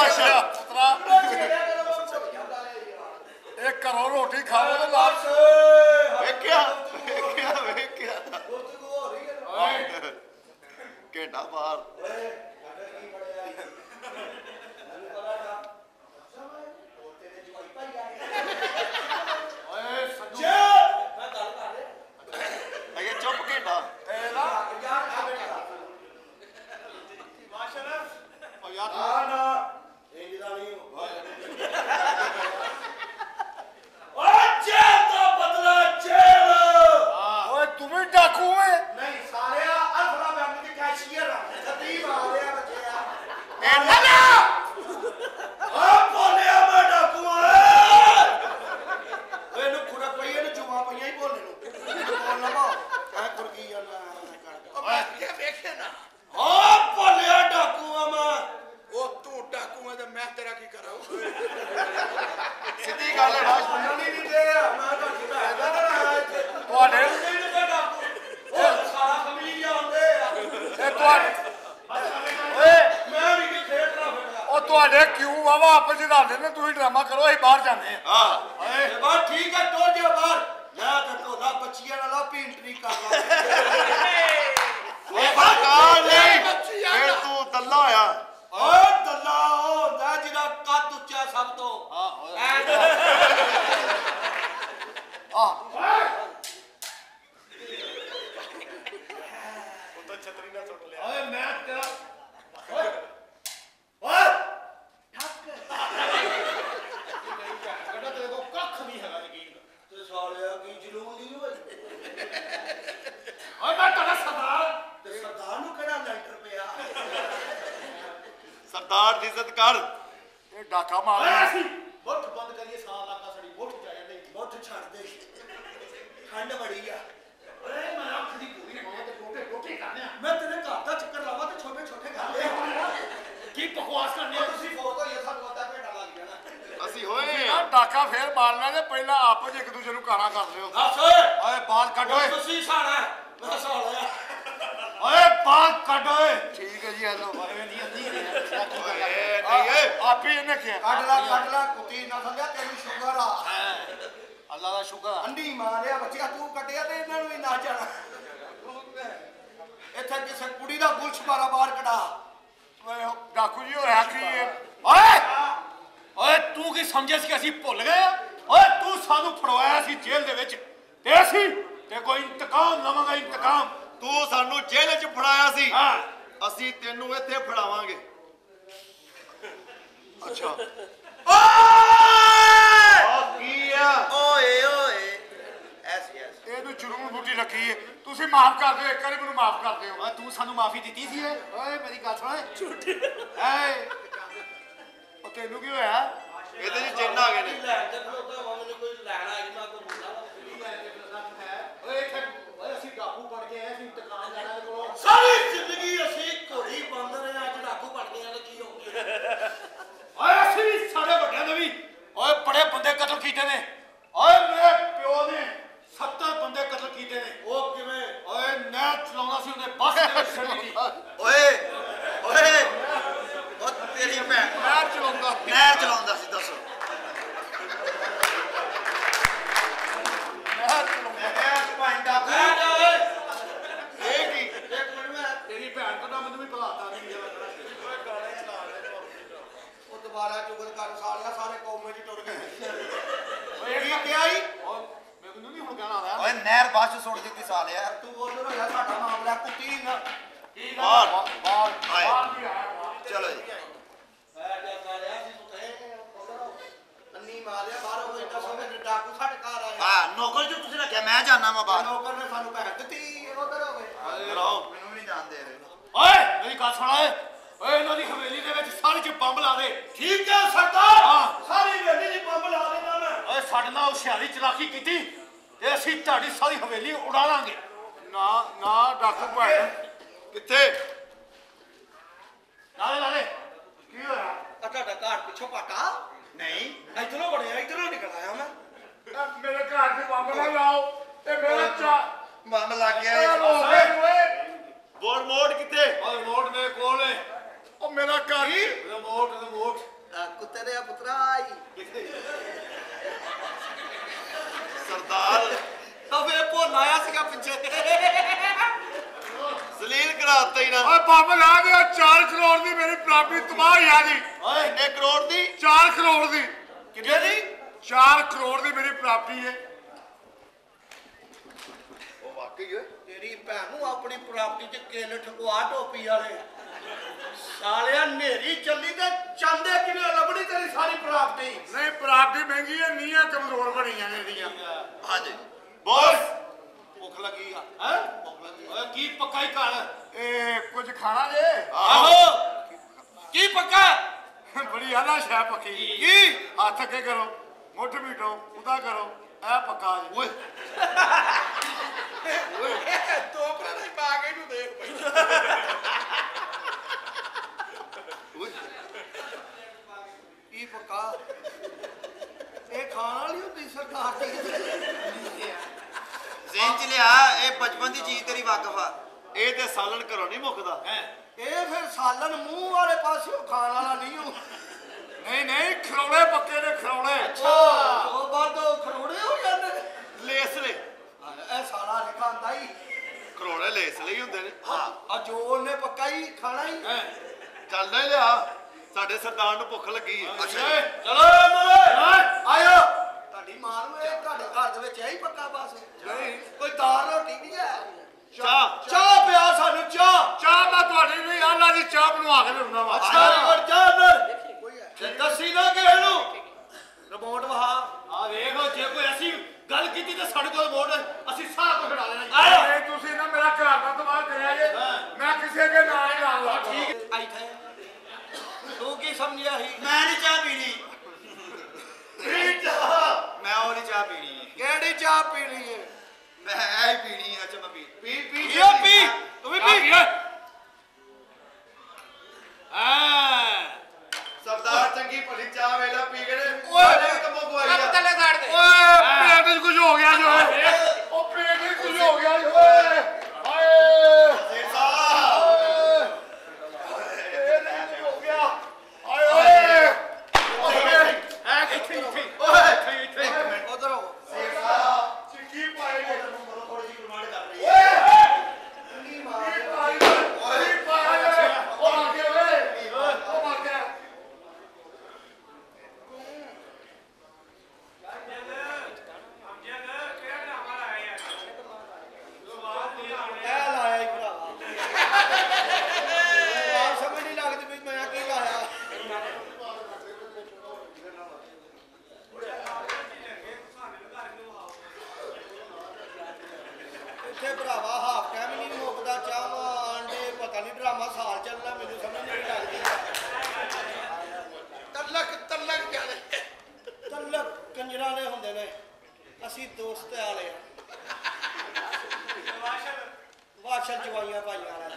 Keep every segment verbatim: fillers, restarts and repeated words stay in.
शाबाश पुत्रा एक करो रोटी खाओ तो लाश वेख्या वेख्या वेख्या घंटा बाहर चुप घंटा तुम्हें डाकू है नहीं सारे अल्फा बैंक के कैशियर खतीब आ रहे हैं बच्चे ए ना आ बोले मैं डाकू है ए नु खुरा पईए नु जुमा पईए ही बोले नु बोल लवा ए कुरकी जाना कर मैं क्या देखे ना हां बोले डाकू है मैं ओ तू डाकू है तो मैं तेरा की करा सीधी गल है बात नहीं नहीं दे मैं तो ठीक है ना ਤੁਹਾਡੇ ਉਹ ਸਾਰਾ ਫੈਮਿਲੀ ਆਉਂਦੇ ਆ ਇਹ ਤੁਹਾਡੇ ਓਏ ਮੈਂ ਵੀ ਕਿ ਖੇਡ ਰਹਾ ਫਿਰਦਾ ਉਹ ਤੁਹਾਡੇ ਕਿਉਂ ਵਾਵਾ ਆਪਸ ਵਿੱਚ ਲੜਦੇ ਨੇ ਤੁਸੀਂ ਡਰਾਮਾ ਕਰੋ ਅਸੀਂ ਬਾਹਰ ਜਾਂਦੇ ਆ ਹਾਂ ਓਏ ਬਾਹਰ ਠੀਕ ਹੈ ਤੋੜ ਦਿਓ ਬਾਹਰ ਮੈਂ ਤਾਂ ਤੋਦਾ ਬੱਚੀਆਂ ਨਾਲ ਪੇਂਟ ਨਹੀਂ ਕਰਦਾ ਓਏ ਸਰਕਾਰ ਨਹੀਂ ਫਿਰ ਤੂੰ ਦੱਲਾ ਹੋਇਆ ਓਏ ਦੱਲਾ ਉਹ ਹੁੰਦਾ ਜਿਹਦਾ ਕੱਦ ਉੱਚਾ ਸਭ ਤੋਂ ਹਾਂ ਆ ਓਏ ਮੈਂ ਤੇਰਾ ਓਏ ਓਏ ਠੱਕ ਕੜਾ ਤੇਰੇ ਕੋ ਕੱਖ ਨਹੀਂ ਹੈਗਾ ਯਕੀਨ ਤੇ ਸਾਲਿਆ ਕੀ ਜਲੂਨ ਦੀ ਓਏ ਓਏ ਮੈਂ ਤੁਹਾਡਾ ਸਰਦਾਰ ਤੇ ਸਰਦਾਰ ਨੂੰ ਕਿਹੜਾ ਲੈਂਟਰ ਪਿਆ ਸਰਦਾਰ ਦੀ ਇੱਜ਼ਤ ਕਰ ਇਹ ਡਾਕਾ ਮਾਰ ਓਏ ਅਸੀਂ ਮੁੱਠ ਬੰਦ ਕਰੀਏ ਸਾਲ ਲਾਕਾ ਸੜੀ ਮੁੱਠ ਜਾ ਜਾਂਦੇ ਮੁੱਠ ਛੱਡ ਦੇ ਠੰਡ ਬੜੀ ਆ ਓਏ ਮੈਂ ਅੱਖ ਦੀ ਪੂਰੀ ਹੋਵਾਂ ਤੇ ਟੋਟੇ ਟੋਟੇ ਕਰਨੇ ਆ ਮੈਂ ਤੇਰੇ ਘਰ ਦਾ ਚੱਕਰ ਲਾਵਾਂ ਤੇ ਛੋਟੇ ਛੋਟੇ ਕਰਦੇ ਕੀ ਬਕਵਾਸ ਕਰਨੀ ਆ ਤੁਸੀਂ ਫੋਟ ਹੋਈਏ ਸਾਨੂੰ ਅੱਧਾ ਘੰਟਾ ਲੱਗ ਜਾਣਾ ਅਸੀਂ ਹੋਏ ਆ ਡਾਕਾ ਫੇਰ ਮਾਰਨਾ ਤੇ ਪਹਿਲਾਂ ਆਪਸ ਇੱਕ ਦੂਜੇ ਨੂੰ ਕਾਣਾ ਕਰ ਲਿਓ ਦੱਸ ਓਏ ਓਏ ਬਾਲ ਕੱਢ ਓਏ ਤੁਸੀਂ ਸਾਣਾ ਮੈਂ ਸਾਲਿਆ ਓਏ ਬਾਲ ਕੱਢ ਓਏ ਠੀਕ ਹੈ ਜੀ ਹਲੋ ਓਏ ਨਹੀਂ ਅੰਦੀ ਓਏ ਨਹੀਂ ਏ ਆਪੇ ਇਹਨੇ ਕਿਹਾ ਕੱਢ ਲਾ ਕੱਢ ਲਾ ਕੁੱਤੀ ਨਾ ਸੰਗਿਆ ਤੈਨੂੰ ਸ਼ੂਗਰ ਆ ਅੱਲਾ ਦਾ ਸ਼ੁਕਰ ਅੰਡੀ ਮਾਰਿਆ ਬੱਚਿਆ ਤੂੰ ਕੱਢਿਆ ਤੇ ਇਹਨਾਂ ਨੂੰ ਵੀ ਨਾ ਜਾਣਾ ਇੱਥੇ ਕਿਸੇ ਕੁੜੀ ਦਾ ਗੁਲਸ਼ ਮਾਰਾ ਬਾਹਰ ਕਢਾ ਓਏ ਡਾਕੂ ਜੀ ਹੋਇਆ ਕੀ ਓਏ ਓਏ ਤੂੰ ਕੀ ਸਮਝਿਆ ਸੀ ਕਿ ਅਸੀਂ ਭੁੱਲ ਗਏ ਆ ਓਏ ਤੂੰ ਸਾਨੂੰ ਫੜਵਾਇਆ ਸੀ ਜੇਲ੍ਹ ਦੇ ਵਿੱਚ ਤੇ ਅਸੀਂ ਤੇ ਕੋਈ ਇੰਤਕਾਮ ਲਵਾਂਗਾ ਇੰਤਕਾਮ ਤੂੰ ਸਾਨੂੰ ਜੇਲ੍ਹ 'ਚ ਫੜਾਇਆ ਸੀ ਹਾਂ ਅਸੀਂ ਤੈਨੂੰ ਇੱਥੇ ਫੜਾਵਾਂਗੇ ਅੱਛਾ ਓਏ ਕੀ ਆ ਓਏ ਓਏ ਐਸ ਐਸ ਇਹਨੂੰ ਜਰੂਰ ਬੂਟੀ ਲੱਗੀ ਏ ਤੁਸੀਂ ਮਾਫ ਕਰ ਦਿਓ ਇੱਕ ਵਾਰੀ ਮੈਨੂੰ ਮਾਫ ਕਰ ਦਿਓ ਓਏ ਤੂੰ ਸਾਨੂੰ ਮਾਫੀ ਦਿੱਤੀ ਸੀ ਏ ਓਏ ਮੇਰੀ ਗੱਲ ਸੁਣ ਝੂਠੀ ਐ ਉਹ ਤੈਨੂੰ ਕੀ ਹੋਇਆ ਇਹਦੇ 'ਚ ਚਿੰਨ ਆ ਗਏ ਨੇ ਲੈ ਤੇ ਖਲੋਤਾ ਵਾ ਮੈਨੂੰ ਕੋਈ ਲੈਣਾ ਹੈ ਮੈਂ ਕੋਈ ਮੁੰਡਾ ਓਏ ਇੱਥੇ ਓਏ ਅਸੀਂ ਡਾਕੂ ਬਣ ਕੇ ਆਏ ਅਸੀਂ ਇੰਤਕਾਮ ਲੈਣਾ ਦੇ ਕੋਲੋਂ ਸਾਰੀ ਜ਼ਿੰਦਗੀ ਅਸੀਂ ਘੋੜੀ ਬੰਦ ਰਹੇ ਅੱਜ ਡਾਕੂ ਬਣ ਗਏ ਆ ਕੀ ਹੋ ਗਿਆ ਓਏ ਅਸੀਂ ਸਾਡੇ ਵੱਡਿਆਂ ਨੇ ਵੀ ਓਏ ਬੜੇ ਬੰਦੇ ਕਤਲ ਕੀਤੇ ਨੇ ਓਏ ਮੇਰੇ ਪਿਓ ਨੇ ਸੱਤਰ ਬੰਦੇ ਕਤਲ ਕੀਤੇ ਨੇ ਉਹ ਕਿਵੇਂ ਓਏ ਨਹਿਰ ਚਲਾਉਂਦਾ ਸੀ ਉਹਨੇ ਬੱਸ ਦੇ ਵਿੱਚ ਛੱਡੀ ਸੀ ਓਏ ਓਏ ਉਹ ਤੇਰੀ ਭੈਣ ਮੈਂ ਚਲਾਉਂਦਾ ਮੈਂ ਚਲਾਉਂਦਾ ਸੀ ਦੱਸੋ ਮੈਂ ਚਲਾਉਂਦਾ ਐਸ ਭਾਂਡਾ ਲੈ ਜਾ ਓਏ ਇਹ ਕੀ ਇੱਕ ਮਿੰਟ ਮੈਂ ਤੇਰੀ ਭੈਣ ਤੋਂ ਤਾਂ ਮੈਨੂੰ ਵੀ ਭੁਲਾਤਾ ਨਹੀਂ ਗਿਆ ਓਏ ਗਾਣੇ ਚਲਾ ਰਹੇ ਉਹ ਦੁਬਾਰਾ ਚੁਗਲ ਕਰ ਸਾਲਿਆ ਸਾਰੇ ਕੌਮੇ 'ਚ ਟੁਰ ਗਏ ਓਏ ਕੀ ਕਿਹਾ ਈ ਓਏ ਮੈਨੂੰ ਨਹੀਂ ਹੁਣ ਕਹਿਣਾ ਆਇਆ ਓਏ ਨਹਿਰ ਬਾਅਦ 'ਚ ਸੁੱਟ ਦਿੱਤੀ ਸਾਲਿਆ ਤੂੰ ਬੋਲ ਰਿਹਾ ਸਾਡਾ ਮਾਮਲਾ ਕੁੱਤੀ ਨਾ ਕੀ ਬਾਹਰ ਬਾਹਰ ਆਏ ਬਾਹਰ ਵੀ ਆਇਆ ਬਾਹਰ। ਚਲੋ ਜੀ ਮੈਂ ਜਾ ਕਰਿਆ ਸੀ ਤੂੰ ਕਹੇ ਅੰਨੀ ਮਾਰਿਆ ਬਾਹਰ ਉਹ ਇੱਡਾ ਸੋਹਣਾ ਡਾਕੂ ਸਾਡੇ ਘਰ ਆਇਆ ਹਾਂ ਨੌਕਰ ਜੋ ਤੁਸੀਂ ਰੱਖਿਆ ਮੈਂ ਜਾਣਾ ਵਾ ਬਾਹਰ ਨੌਕਰ ਨੇ ਸਾਨੂੰ ਪੈਸੇ ਦਿੱਤੀ ਉਧਰ ਹੋਵੇ ਕਰਾਓ ਮੈਨੂੰ ਨਹੀਂ ਜਾਣ ਦੇ ਰਹੇ ਓਏ ਮੇਰੀ ਗੱਲ ਸੁਣ ਓਏ ਓਏ ਇਹਨਾਂ ਦੀ ਹਵੇਲੀ ਦੇ ਵਿੱਚ ਸਾਰੀ ਚ ਬੰਬ ਲਾ ਦੇ ਠੀਕ ਹੈ ਸਰਦਾਰ ਹਾਂ। ਸਾਰੀ ਵੇਲੀ ਦੀ ਬੰਬ ਲਾ ਦੇਣਾ ਮੈਂ ਓਏ ਸਾਡੇ ਨਾਲ ਹੁਸ਼ਿਆਰੀ ਚਲਾਕੀ ਕੀਤੀ ਤੇ ਅਸੀਂ ਤੁਹਾਡੀ ਸਾਰੀ ਹਵੇਲੀ ਉਡਾ ਲਾਂਗੇ ਨਾ ਨਾ ਡਾਕੂ ਭੈਣ ਕਿੱਥੇ ਨਾਲੇ ਨਾਲੇ ਕੀ ਹੋਇਆ ਆ ਤੁਹਾਡਾ ਘਰ ਪਿੱਛੋਂ ਪਾਟਾ ਨਹੀਂ ਇਧਰੋਂ ਬਣਿਆ ਇਧਰੋਂ ਨਿਕਲ ਆਇਆ ਮੈਂ ਇਹ ਮੇਰੇ ਘਰ ਦੇ ਬੰਬ ਨਾ ਲਾਓ ਤੇ ਮੇਰਾ ਚਾ ਬੰਬ ਲੱਗ ਗਿਆ ਓਏ ਇਹ। ਓਏ ਓਏ ਬੋਰ ਮੋੜ ਕਿੱਥੇ ਓਏ ਰਿਮੋਟ ਮੇਰੇ ਕੋਲ ਏ ਉਹ ਮੇਰਾ ਘਰ ਰਿਮੋਟ ਰਿਮੋਟ ਹੀ ਨਾ ਓਏ ਬੰਬ ਲਾ ਦੇ ਚਾਰ ਕਰੋੜ ਦੀ ਮੇਰੀ ਪ੍ਰਾਪਰਟੀ ਤਬਾਹ ਹੀ ਆ ਜੀ ਓਏ ਇੱਕ ਕਰੋੜ ਦੀ ਚਾਰ ਕਰੋੜ ਦੀ ਕਿੰਨੇ ਦੀ ਚਾਰ ਕਰੋੜ ਦੀ ਮੇਰੀ ਪ੍ਰਾਪਰਟੀ ਹੈ ਉਹ ਵਾਕਈ ਓਏ ਤੇਰੀ ਭੈਣ ਨੂੰ ਆਪਣੀ ਪ੍ਰਾਪਰਟੀ 'ਚ ਕਿੱਲ ਠਕਵਾ ਟੋਪੀ ਵਾਲੇ ਸਾਲਿਆ ਨੇਰੀ ਚੱਲੀ ਤੇ ਚਾਂਦੇ ਕਿਵੇਂ ਲੱਭਣੀ ਤੇਰੀ ਸਾਰੀ ਪ੍ਰਾਪਰਟੀ ਨਹੀਂ ਪ੍ਰਾਪਰਟੀ ਮਹਿੰਗੀ ਹੈ ਨੀਆਂ ਕਮਜ਼ੋਰ ਬਣੀਆਂ ਨੇ ਇਹਦੀਆਂ ਹਾਂਜੀ ਬੋਸ ਭੁੱਖ ਲੱਗੀ ਆ ਹੈ ਭੁੱਖ ਲੱਗੀ ਓਏ ਕੀ ਪੱਕਾ ਹੀ ਕਰ ਇਹ ਕੁਝ ਖਾਣਾ ਜੇ ਆਹੋ ਕੀ ਪੱਕਾ ਬੜੀ ਆਲਾ ਸ਼ੈ ਪੱਕੀ ਕੀ ਹੱਥ ਅੱਗੇ ਕਰੋ ਮੁੱਠ ਮੀਟੋ ਉਹਦਾ ਕਰੋ ਇਹ ਪੱਕਾ ਜੀ ਓਏ ਟੋਕਰਾ ਦੇ ਪਾ ਕੇ ਇਹਨੂੰ ਦੇਖ ਪਈ ਓਏ ਕੀ ਪੱਕਾ ਇਹ ਖਾਣ ਵਾਲੀ ਹੁੰਦੀ ਸਰਕਾਰ ਦੀ ਜ਼ੇਨ ਚ ਲਿਆ ਇਹ ਬਚਪਨ ਦੀ ਚੀਜ਼ ਤੇਰੀ ਵਾਕਫ ਆ ਇਹ ਤੇ ਸਾਲਣ ਘਰੋਂ ਨਹੀਂ ਮੁੱਕਦਾ ਹੈ ਇਹ ਫਿਰ ਸਾਲਨ ਮੂੰਹ ਵਾਲੇ ਪਾਸਿਓਂ ਖਾਣ ਵਾਲਾ ਨਹੀਂ ਹੋ ਨਹੀਂ ਨਹੀਂ ਖਰੋੜੇ ਪੱਕੇ ਨੇ ਖਰੋੜੇ ਉਹ ਬਾਅਦ ਖਰੋੜੇ ਹੋ ਜਾਂਦੇ ਨੇ ਲੇਸ ਲੈ ਇਹ ਸਾਲਾ ਨਹੀਂ ਖਾਂਦਾ ਹੀ ਕਰੋੜੇ ਲੇਸ ਲਈ ਹੁੰਦੇ ਨੇ ਆ ਜੋ ਉਹਨੇ ਪੱਕਾ ਹੀ ਖਾਣਾ ਹੀ ਚੱਲ ਨਹੀਂ ਲਿਆ ਸਾਡੇ ਸਰਦਾਰ ਨੂੰ ਭੁੱਖ ਲੱਗੀ ਹੈ ਚਲੋ ਮਰੇ ਆਇਓ ਤੁਹਾਡੀ ਮਾਂ ਨੂੰ ਇਹ ਤੁਹਾਡੇ ਘਰ ਦੇ ਵਿੱਚ ਇਹੀ ਪੱਕਾ ਬਸ ਨਹੀਂ ਕੋਈ ਦਾਲ ਰੋਟੀ ਨਹੀਂ ਹੈ ਚਾਹ ਚਾਹ ਪਿਆ ਸਾਨੂੰ ਚਾਹ ਚਾਹ ਮੈਂ ਤੁਹਾਡੀ ਵੀ ਆਲਾ ਦੀ ਚਾਹ ਬਣਵਾ ਕੇ ਲਿਆਉਂਦਾ ਵਾ ਅੱਛਾ ਪਰ ਚਾਹ ਨਾ ਤੇ ਦੱਸੀ ਨਾ ਕਿਸੇ ਨੂੰ ਰਿਮੋਟ ਵਹਾ ਆ ਵੇਖੋ ਜੇ ਕੋਈ ਅਸੀਂ ਗੱਲ ਕੀਤੀ ਤਾਂ ਸਾਡੇ ਕੋਲ ਵੋਟ ਅਸੀਂ ਸਾਰਾ ਕੁਝ ਖੜਾ ਲੈਣਾ ਜੀ ਇਹ ਤੁਸੀਂ ਨਾ ਮੇਰਾ ਘਰ ਦਾ ਤਬਾਹ ਕਰਿਆ ਜੇ ਮੈਂ ਕਿਸੇ ਦੇ ਨਾਂ ਹੀ ਲਾ ਲਾ ਠੀਕ ਆਈ ਥੇ ਤੂੰ ਕੀ ਸਮਝਿਆ ਸੀ ਮੈਂ ਨਹੀਂ ਚਾਹ ਪੀਣੀ ਮੈਂ ਉਹ ਨਹੀਂ ਚਾਹ ਪੀਣੀ ਹੈ ਕਿਹੜੀ ਚਾਹ ਪੀਣੀ ਹੈ ਮੈਂ ਇਹ ਹੀ ਪੀਣੀ ਹੈ। ਅੱਛਾ ਮੈਂ ਪੀ ਪੀ ਪੀ ਪੀਓ ਪੀ ਤੂੰ ਵੀ ਪੀ ਹਾਂ ਸਰਦਾਰ ਚੰਗੀ ਭਲੀ ਚਾਹ ਵੇਲਾ ਪੀ ਕੇ ਨੇ ਓਏ ਕੰਮੋਂ ਗਵਾਈ ਆ ਓਏ ਪੇਟ 'ਚ ਕੁਝ ਹੋ ਗਿਆ ਜੋ ਉਹ ਪੇਟ 'ਚ ਕੁਝ ਹੋ ਗਿਆ ਜੋ ਓਏ ਹਾਏ ਸੇਠ ਸਾਹਿਬ ਹੋ ਗਿਆ ਹਾਏ ਓਏ ਹੈ ਇੱਥੇ ਇੱਥੇ ਓਏ ਇੱਥੇ ਇੱਥੇ ਉਧਰ ਹੋ ਸੇਠ ਸਾਹਿਬ ਚਿੱਕੀ ਪਾਈ ਗਏ ਥੋੜੀ ਜਿਹੀ ਗੁਰਮਾਨ ਕਰ ਰਹੀ ਹੈ ਕੀ ਪਾਈ ਓਏ ਪਾਈ ਉਹ ਆ ਗਿਆ ਓਏ ਉਹ ਆ ਗਿਆ ਇਹ ਲਾਇਆ ਹੀ ਭਰਾਵਾ ਆਹ ਸਮਝ ਨਹੀਂ ਲੱਗਦੀ ਵੀ ਮੈਂ ਕੀ ਲਾਇਆ ਇੱਥੇ ਭਰਾਵਾ ਹਾਫ ਟਾਈਮ ਨਹੀਂ ਮੁੱਕਦਾ ਚਾਹ ਆਂਡੇ ਪਤਾ ਨਹੀਂ ਡਰਾਮਾ ਸਾਲ ਚੱਲਣਾ ਮੈਨੂੰ ਸਮਝ ਨਹੀਂ ਲੱਗਦੀ ਤਲਕ ਤਲਕ ਜਾਣੇ ਤਲਕ ਕੰਜਰਾਂ ਦੇ ਹੁੰਦੇ ਨੇ ਅਸੀਂ ਦੋਸਤ ਵਾਲੇ ਆ ਵਾਸ਼ਲ ਜਵਾਈਆਂ ਭਾਈਆਂ ਵਾਲਾ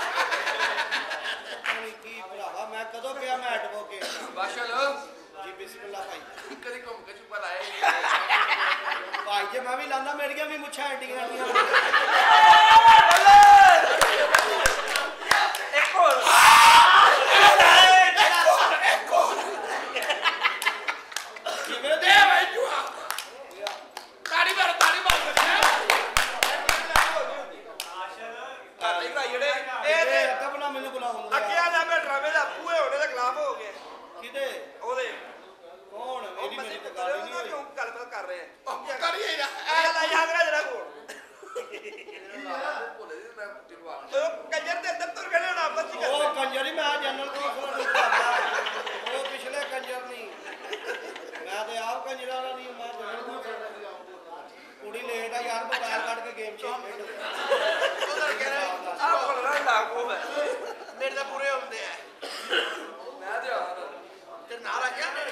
ਪਤਾ ਨਹੀਂ ਕੀ ਭਰਾਵਾ ਮੈਂ ਕਦੋਂ ਪਿਆ ਮੈਂ ਐਡਵੋਕੇ ਵਾਸ਼ਲ ਜੀ ਬਿਸਮਿਲ੍ਲਾ ਭਾਈ ਕਦੀ ਘੁੰਮ ਕੇ ਚੁੱਪਾ ਲਾਏ ਭਾਈ ਜੇ ਮੈਂ ਵੀ ਲਾਂਦਾ ਮੇਰੀਆਂ ਵੀ ਮੁੱਛਾਂ ਐਡੀਆਂ ਐਡੀਆਂ ਇੱਕ ਹੋਰ ਕਿਵੇਂ ਦੇ ਭਾਈ ਜੁਆ ਤਾੜੀ ਮਾਰ ਤਾੜੀ ਮਾਰ ਤਾੜੀ ਭਾਈ ਜਿਹੜੇ ਇਹ ਤੇ ਇਹ ਕਬ ਨਾ ਮੈਨੂੰ ਬੁਲਾਉਂਦੇ ਅੱਕਿਆ ਨਾ ਮੈਂ ਡਰਾਵੇ ਦਾ ਪੂਏ ਹੋਣੇ ਦੇ ਖਿਲਾਫ ਹੋ ਗਏ ਕਿਹਦੇ ਉਹਦੇ ਕੌਣ ਉਹ ਮੇਰੀ ਮਸੀਂ ਮੇਰੀ ਤਾਂ ਤੇ ਗੱਲ ਹੀ ਨਹੀਂ ਕਿਉਂ ਹੋਈ ਕਿਉਂ ਗੱਲਬਾਤ ਕਰ ਰਹੇ ਆ ਉਹ ਕਰੀਏ ਨਾ ਇਹ ਲੈ ਯਾਦ ਰੱਖ ਜਰਾ ਕੋਲ ਉਹ ਕੰਜਰ ਦੇ ਅੰਦਰ ਤੁਰ ਗਏ ਨਾ ਆਪਸ ਵਿੱਚ ਉਹ ਕੰਜਰ ਹੀ ਮੈਂ ਜਨਰਲ ਕੌਂਸਲਰ ਨੂੰ ਕਰਦਾ ਉਹ ਪਿਛਲੇ ਕੰਜਰ ਨਹੀਂ ਮੈਂ ਤੇ ਆਪ ਕੰਜਰਾਂ ਵਾਲਾ ਨਹੀਂ ਮੈਂ ਜਨਰਲ ਕੌਂਸਲਰ ਕੁੜੀ ਲੇਟ ਆ ਯਾਰ ਮੋਬਾਈਲ ਕੱਢ ਕੇ ਗੇਮ ਖੇਡ ਉਧਰ ਕਹਿ ਰਹੇ ਆ ਕੋਲ ਨਾ ਲਾਗੋ ਹੈ ਮੇਰੇ ਤਾਂ ਪੂਰੇ ਹੁੰਦੇ ਆ ਮੈਂ ਤੇ ਆ ਤੇ ਨਾਲ ਆ ਗਿਆ